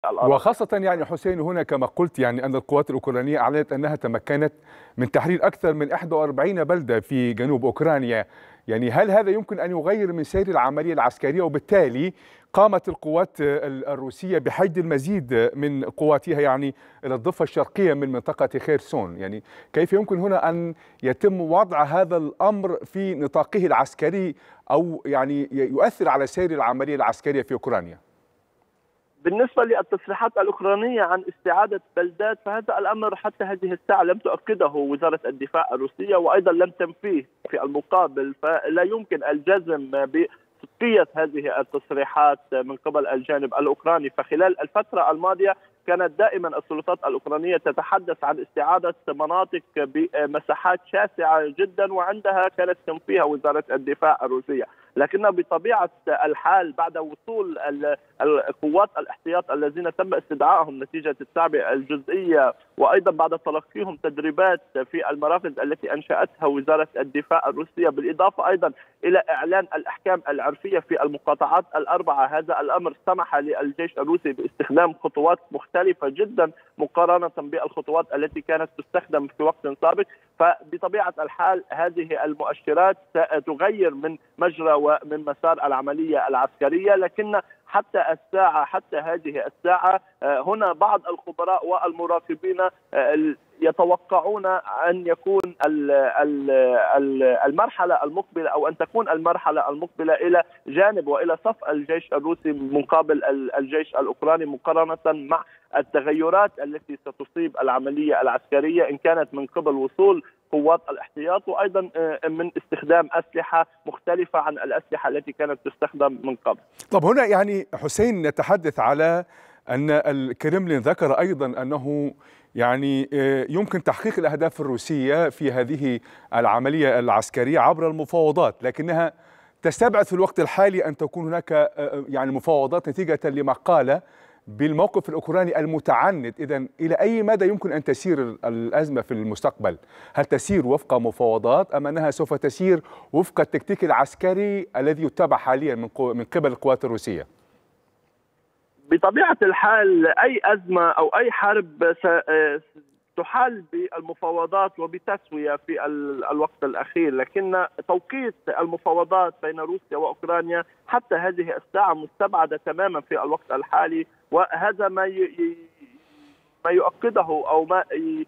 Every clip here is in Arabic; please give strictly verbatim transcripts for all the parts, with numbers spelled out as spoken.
الأراضي. وخاصة يعني حسين هنا كما قلت يعني أن القوات الأوكرانية أعلنت أنها تمكنت من تحرير أكثر من إحدى وأربعين بلدة في جنوب أوكرانيا. يعني هل هذا يمكن أن يغير من سير العملية العسكرية، وبالتالي قامت القوات الروسية بحشد المزيد من قواتها يعني إلى الضفة الشرقية من منطقة خيرسون؟ يعني كيف يمكن هنا أن يتم وضع هذا الأمر في نطاقه العسكري، أو يعني يؤثر على سير العملية العسكرية في أوكرانيا؟ بالنسبة للتصريحات الأوكرانية عن استعادة بلدات، فهذا الأمر حتى هذه الساعة لم تؤكده وزارة الدفاع الروسية، وأيضا لم تنفيه في المقابل، فلا يمكن الجزم بصدقية هذه التصريحات من قبل الجانب الأوكراني. فخلال الفترة الماضية كانت دائما السلطات الأوكرانية تتحدث عن استعادة مناطق بمساحات شاسعة جدا، وعندها كانت تنفيها وزارة الدفاع الروسية. لكن بطبيعة الحال بعد وصول القوات الاحتياط الذين تم استدعائهم نتيجة التعبئة الجزئية، وأيضا بعد تلقيهم تدريبات في المراكز التي أنشأتها وزارة الدفاع الروسية، بالإضافة أيضا إلى إعلان الأحكام العرفية في المقاطعات الأربعة، هذا الأمر سمح للجيش الروسي باستخدام خطوات مختلفة جدا مقارنة بالخطوات التي كانت تستخدم في وقت سابق. فبطبيعة الحال هذه المؤشرات ستغير من مجرى ومن مسار العملية العسكرية، لكن حتى الساعة حتى هذه الساعة هنا بعض الخبراء والمراقبين يتوقعون أن يكون المرحلة المقبلة أو أن تكون المرحلة المقبلة إلى جانب وإلى صف الجيش الروسي مقابل الجيش الأوكراني، مقارنة مع التغيرات التي ستصيب العملية العسكرية إن كانت من قبل وصول قوات الاحتياط، وأيضا من استخدام أسلحة مختلفة عن الأسلحة التي كانت تستخدم من قبل. طب هنا يعني حسين نتحدث على أن الكرملين ذكر أيضا أنه يعني يمكن تحقيق الأهداف الروسية في هذه العملية العسكرية عبر المفاوضات، لكنها تستبعد في الوقت الحالي أن تكون هناك يعني مفاوضات نتيجة لما قال بالموقف الأوكراني المتعند. إذن إلى أي مدى يمكن أن تسير الأزمة في المستقبل؟ هل تسير وفق مفاوضات أم أنها سوف تسير وفق التكتيك العسكري الذي يتبع حاليا من قبل القوات الروسية؟ بطبيعة الحال أي أزمة أو أي حرب تحال بالمفاوضات وبتسوية في الوقت الأخير، لكن توقيت المفاوضات بين روسيا وأوكرانيا حتى هذه الساعة مستبعدة تماما في الوقت الحالي، وهذا ما ما يؤكده أو ما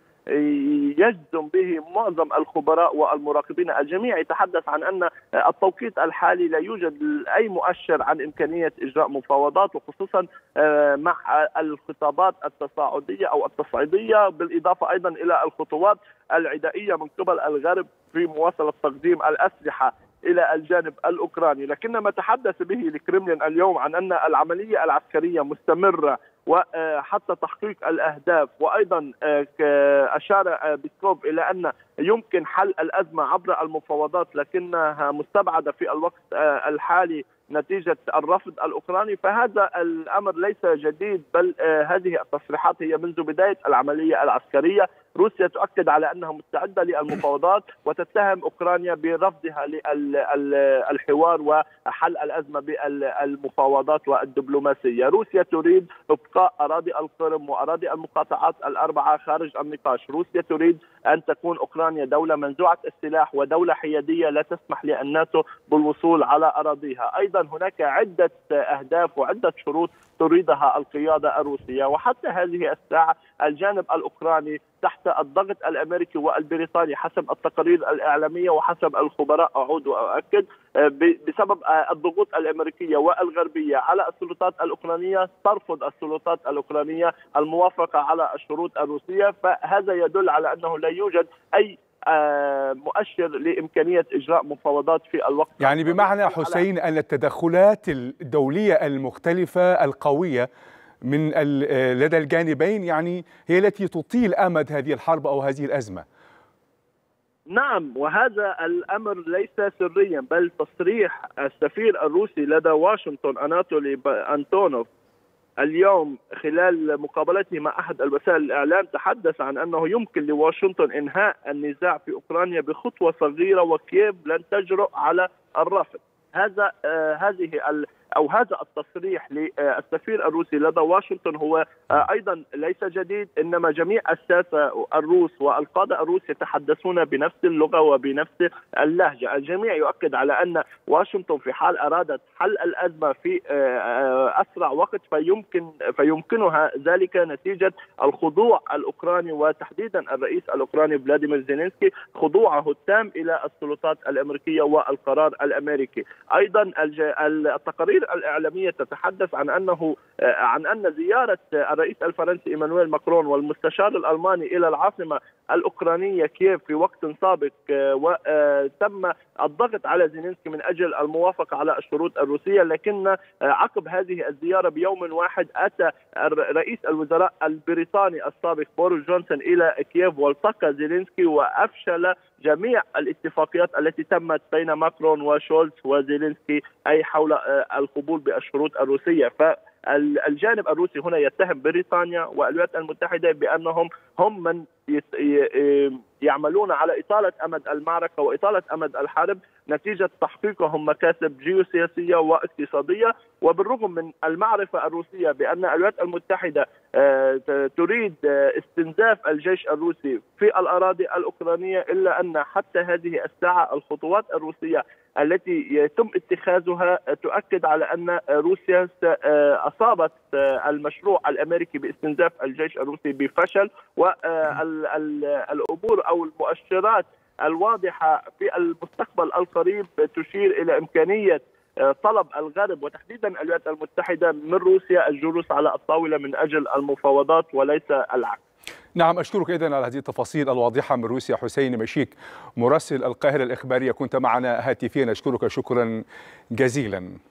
يجزم به معظم الخبراء والمراقبين. الجميع يتحدث عن أن التوقيت الحالي لا يوجد أي مؤشر عن إمكانية إجراء مفاوضات، وخصوصا مع الخطابات التصاعدية أو التصعيدية، بالإضافة أيضا إلى الخطوات العدائية من قبل الغرب في مواصلة تقديم الأسلحة إلى الجانب الأوكراني. لكن ما تحدث به الكرملين اليوم عن أن العملية العسكرية مستمرة وحتى تحقيق الأهداف، وأيضا أشار بيسكوف إلى أن يمكن حل الأزمة عبر المفاوضات، لكنها مستبعدة في الوقت الحالي نتيجة الرفض الأوكراني. فهذا الأمر ليس جديد، بل هذه التصريحات هي منذ بداية العملية العسكرية. روسيا تؤكد على أنها مستعدة للمفاوضات وتتهم أوكرانيا برفضها للحوار وحل الأزمة بالمفاوضات والدبلوماسية. روسيا تريد إبقاء أراضي القرم وأراضي المقاطعات الأربعة خارج النقاش. روسيا تريد أن تكون أوكرانيا دولة منزوعة السلاح ودولة حيادية لا تسمح للناتو بالوصول على أراضيها. أيضا هناك عدة أهداف وعدة شروط تريدها القيادة الروسية، وحتى هذه الساعة الجانب الأوكراني تحت الضغط الأمريكي والبريطاني حسب التقارير الإعلامية وحسب الخبراء، أعود وأؤكد، بسبب الضغوط الأمريكية والغربية على السلطات الأوكرانية، ترفض السلطات الأوكرانية الموافقة على الشروط الروسية. فهذا يدل على أنه لا يوجد أي مؤشر لإمكانية إجراء مفاوضات في الوقت. يعني بمعنى حسين أن التدخلات الدولية المختلفة القوية من لدى الجانبين يعني هي التي تطيل أمد هذه الحرب أو هذه الأزمة. نعم، وهذا الأمر ليس سريا، بل تصريح السفير الروسي لدى واشنطن أناتولي أنتونوف اليوم خلال مقابلته مع أحد الوسائل الإعلام تحدث عن أنه يمكن لواشنطن إنهاء النزاع في أوكرانيا بخطوة صغيرة، وكييف لن تجرؤ على الرفض. هذا آه هذه أو هذا التصريح للسفير الروسي لدى واشنطن هو أيضا ليس جديد، إنما جميع الساسة الروس والقادة الروس يتحدثون بنفس اللغة وبنفس اللهجة. الجميع يؤكد على أن واشنطن في حال أرادت حل الأزمة في أسرع وقت فيمكن فيمكنها ذلك نتيجة الخضوع الأوكراني وتحديدا الرئيس الأوكراني فلاديمير زيلينسكي، خضوعه التام إلى السلطات الأمريكية والقرار الأمريكي. أيضا التقارير الإعلامية تتحدث عن أنه عن أن زيارة الرئيس الفرنسي إيمانويل ماكرون والمستشار الألماني إلى العاصمة الأوكرانية كييف في وقت سابق وتم الضغط على زيلينسكي من أجل الموافقة على الشروط الروسية، لكن عقب هذه الزيارة بيوم واحد أتى رئيس الوزراء البريطاني السابق بوريس جونسون إلى كييف والتقى زيلينسكي وأفشل جميع الاتفاقيات التي تمت بين ماكرون وشولز وزيلينسكي أي حول القبول بالشروط الروسية. فالجانب الروسي هنا يتهم بريطانيا والولايات المتحدة بأنهم هم من يعملون على إطالة أمد المعركة وإطالة أمد الحرب نتيجة تحقيقهم مكاسب جيوسياسية واقتصادية. وبالرغم من المعرفة الروسية بأن الولايات المتحدة تريد استنزاف الجيش الروسي في الأراضي الأوكرانية، إلا أن حتى هذه الساعة الخطوات الروسية التي يتم اتخاذها تؤكد على أن روسيا أصابت المشروع الأمريكي باستنزاف الجيش الروسي بفشل، والأمور أو المؤشرات الواضحة في المستقبل القريب تشير إلى إمكانية طلب الغرب وتحديدا الولايات المتحدة من روسيا الجلوس على الطاولة من أجل المفاوضات وليس العكس. نعم، أشكرك إذن على هذه التفاصيل الواضحة من روسيا. حسين مشيك مراسل القاهرة الإخبارية كنت معنا هاتفيا، أشكرك شكرا جزيلا.